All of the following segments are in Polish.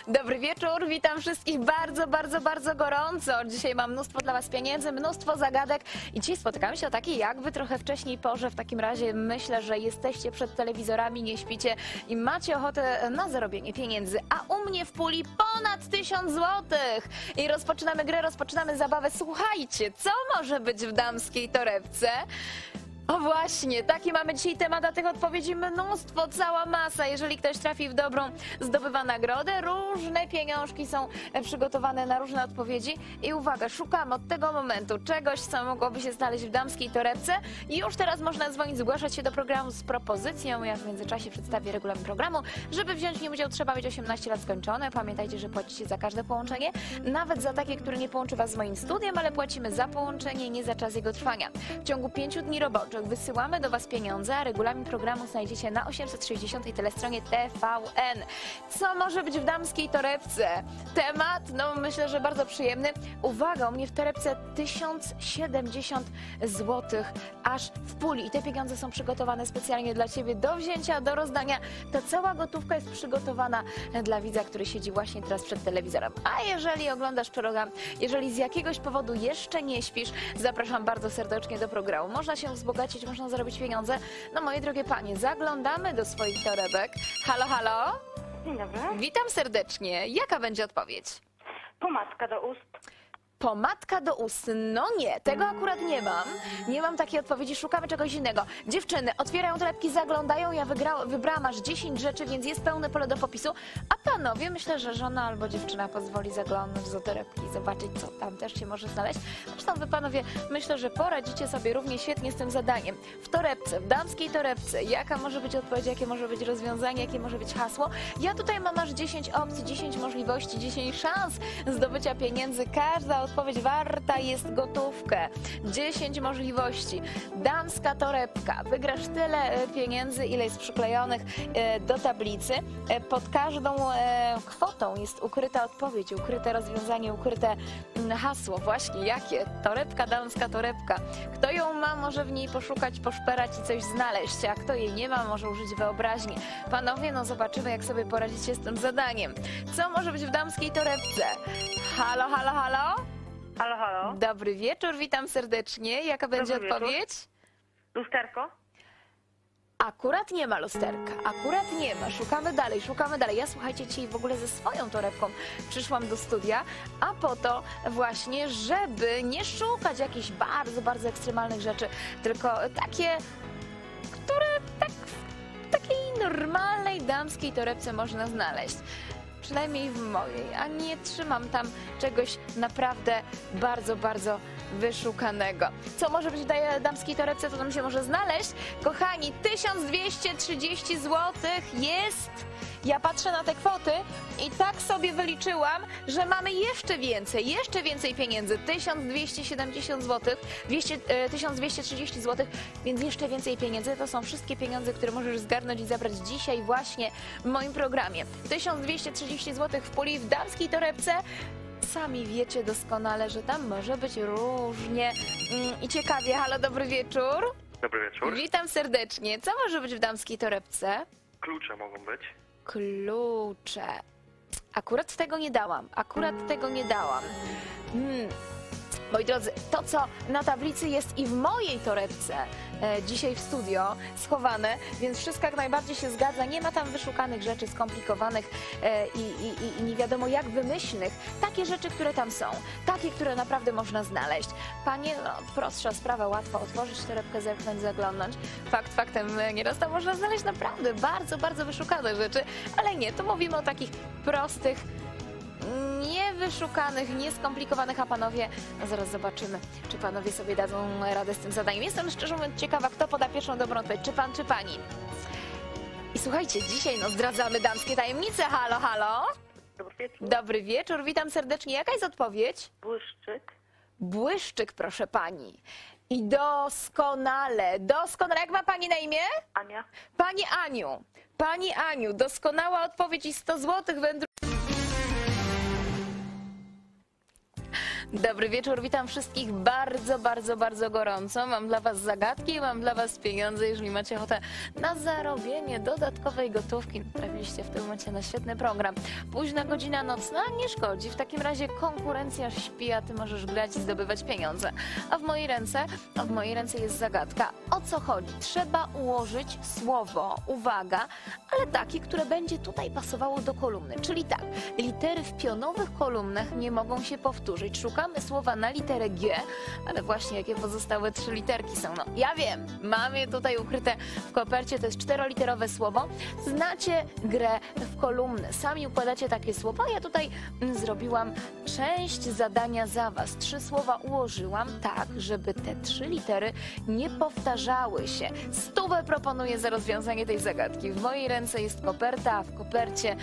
Dobry wieczór, witam wszystkich bardzo gorąco. Dzisiaj mam mnóstwo dla Was pieniędzy, mnóstwo zagadek i dzisiaj spotykamy się o takiej jakby trochę wcześniej porze. W takim razie myślę, że jesteście przed telewizorami, nie śpicie i macie ochotę na zarobienie pieniędzy. A u mnie w puli ponad 1000 złotych. I rozpoczynamy grę, rozpoczynamy zabawę. Słuchajcie, co może być w damskiej torebce? O właśnie, taki mamy dzisiaj temat, a tych odpowiedzi mnóstwo, cała masa. Jeżeli ktoś trafi w dobrą, zdobywa nagrodę. Różne pieniążki są przygotowane na różne odpowiedzi. I uwaga, szukamy od tego momentu czegoś, co mogłoby się znaleźć w damskiej torebce. I już teraz można dzwonić, zgłaszać się do programu z propozycją. Ja w międzyczasie przedstawię regulamin programu. Żeby wziąć w nim udział, trzeba mieć 18 lat skończone. Pamiętajcie, że płacicie za każde połączenie. Nawet za takie, które nie połączy Was z moim studiem, ale płacimy za połączenie, nie za czas jego trwania. W ciągu 5 dni roboczych wysyłamy do Was pieniądze, a regulamin programu znajdziecie na 860 telestronie TVN. Co może być w damskiej torebce? Temat, no myślę, że bardzo przyjemny. Uwaga, u mnie w torebce 1070 zł aż w puli. I te pieniądze są przygotowane specjalnie dla Ciebie do wzięcia, do rozdania. Ta cała gotówka jest przygotowana dla widza, który siedzi właśnie teraz przed telewizorem. A jeżeli oglądasz program, jeżeli z jakiegoś powodu jeszcze nie śpisz, zapraszam bardzo serdecznie do programu. Można się wzbogacić, można zarobić pieniądze. No moje drogie panie, zaglądamy do swoich torebek. Halo, halo? Dzień dobry. Witam serdecznie. Jaka będzie odpowiedź? Pomadka do ust. Pomadka do ust. No nie, tego akurat nie mam. Nie mam takiej odpowiedzi, szukamy czegoś innego. Dziewczyny otwierają torebki, zaglądają, ja wybrałam aż 10 rzeczy, więc jest pełne pole do popisu. A panowie, myślę, że żona albo dziewczyna pozwoli zaglądnąć do torebki i zobaczyć, co tam też się może znaleźć. Zresztą wy panowie, myślę, że poradzicie sobie równie świetnie z tym zadaniem. W torebce, w damskiej torebce, jaka może być odpowiedź, jakie może być rozwiązanie, jakie może być hasło. Ja tutaj mam aż 10 opcji, 10 możliwości, 10 szans zdobycia pieniędzy. Każda odpowiedź warta jest gotówkę. 10 możliwości. Damska torebka. Wygrasz tyle pieniędzy, ile jest przyklejonych do tablicy. Pod każdą kwotą jest ukryta odpowiedź, ukryte rozwiązanie, ukryte hasło. Właśnie jakie? Torebka, damska torebka. Kto ją ma, może w niej poszukać, poszperać i coś znaleźć, a kto jej nie ma, może użyć wyobraźni. Panowie, no zobaczymy, jak sobie poradzicie z tym zadaniem. Co może być w damskiej torebce? Halo, halo, halo? Halo, halo. Dobry wieczór, witam serdecznie. Jaka będzie Dobry wieczór. odpowiedź? Lusterko? Akurat nie ma lusterka, akurat nie ma. Szukamy dalej, szukamy dalej. Ja, słuchajcie, dzisiaj w ogóle ze swoją torebką przyszłam do studia, a po to właśnie, żeby nie szukać jakichś bardzo ekstremalnych rzeczy, tylko takie, które w takiej normalnej damskiej torebce można znaleźć. Przynajmniej w mojej, a nie trzymam tam czegoś naprawdę bardzo wyszukanego. Co może być w tej damskiej torebce, co tam się może znaleźć? Kochani, 1230 zł jest. Ja patrzę na te kwoty i tak sobie wyliczyłam, że mamy jeszcze więcej pieniędzy. 1270 zł, 1230 zł, więc jeszcze więcej pieniędzy. To są wszystkie pieniądze, które możesz zgarnąć i zabrać dzisiaj właśnie w moim programie. 1230 zł w puli w damskiej torebce. Sami wiecie doskonale, że tam może być różnie i ciekawie. Halo, dobry wieczór. Dobry wieczór. Witam serdecznie. Co może być w damskiej torebce? Klucze mogą być. Klucze. Akurat tego nie dałam. Moi drodzy, to co na tablicy jest i w mojej torebce dzisiaj w studio schowane, więc wszystko jak najbardziej się zgadza. Nie ma tam wyszukanych rzeczy skomplikowanych i nie wiadomo jak wymyślnych. Takie rzeczy, które tam są. Takie, które naprawdę można znaleźć. Panie, no prostsza sprawa, łatwo otworzyć torebkę, zerknąć, zaglądnąć. Fakt faktem, nieraz tam można znaleźć naprawdę bardzo wyszukane rzeczy, ale nie, tu mówimy o takich prostych, niewyszukanych, nieskomplikowanych, a panowie, no zaraz zobaczymy, czy panowie sobie dadzą radę z tym zadaniem. Jestem szczerze mówiąc ciekawa, kto poda pierwszą dobrą odpowiedź, czy pan, czy pani. I słuchajcie, dzisiaj no zdradzamy damskie tajemnice. Halo, halo? Dobry wieczór. Dobry wieczór, witam serdecznie. Jaka jest odpowiedź? Błyszczyk? Błyszczyk, proszę pani. I doskonale. Jak ma pani na imię? Ania? Pani Aniu, doskonała odpowiedź i 100 zł wędruje. Dobry wieczór, witam wszystkich bardzo, bardzo, bardzo gorąco. Mam dla was zagadki, mam dla was pieniądze. Jeżeli macie ochotę na zarobienie dodatkowej gotówki, trafiliście w tym momencie na świetny program. Późna godzina nocna nie szkodzi. W takim razie konkurencja śpi, a ty możesz grać i zdobywać pieniądze. A w mojej ręce jest zagadka. O co chodzi? Trzeba ułożyć słowo, uwaga, ale takie, które będzie tutaj pasowało do kolumny. Czyli tak, litery w pionowych kolumnach nie mogą się powtórzyć. Szukamy słowa na literę G, ale właśnie jakie pozostałe 3 literki są. No, ja wiem, mam je tutaj ukryte w kopercie, to jest 4-literowe słowo. Znacie grę w kolumny, sami układacie takie słowa. Ja tutaj zrobiłam część zadania za was. 3 słowa ułożyłam tak, żeby te 3 litery nie powtarzały się. 100 proponuję za rozwiązanie tej zagadki. W mojej ręce jest koperta, a w kopercie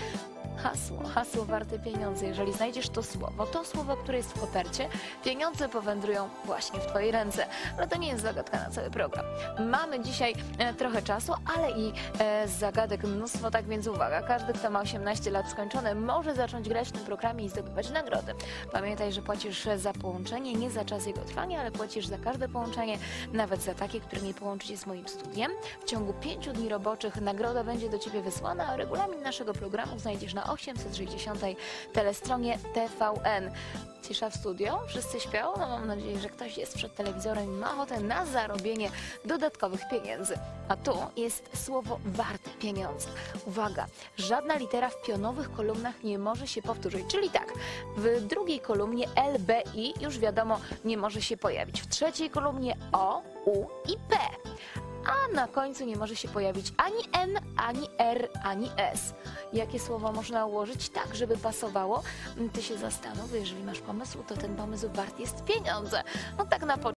hasło warte pieniądze. Jeżeli znajdziesz to słowo, które jest w kopercie, pieniądze powędrują właśnie w twojej ręce. Ale to nie jest zagadka na cały program. Mamy dzisiaj trochę czasu, ale i zagadek mnóstwo, tak więc uwaga, każdy, kto ma 18 lat skończone, może zacząć grać w tym programie i zdobywać nagrody. Pamiętaj, że płacisz za połączenie, nie za czas jego trwania, ale płacisz za każde połączenie, nawet za takie, które nie połączy się z moim studiem. W ciągu 5 dni roboczych nagroda będzie do ciebie wysłana, a regulamin naszego programu znajdziesz na 860 telestronie TVN. Cisza w studio? Wszyscy śpią? No mam nadzieję, że ktoś jest przed telewizorem i ma ochotę na zarobienie dodatkowych pieniędzy. A tu jest słowo warte pieniądze. Uwaga, żadna litera w pionowych kolumnach nie może się powtórzyć. Czyli tak, w drugiej kolumnie L, B, I już wiadomo nie może się pojawić. W trzeciej kolumnie O, U i P. A na końcu nie może się pojawić ani N, ani R, ani S. Jakie słowo można ułożyć tak, żeby pasowało? Ty się zastanów, jeżeli masz pomysł, to ten pomysł wart jest pieniądze. No tak na początku.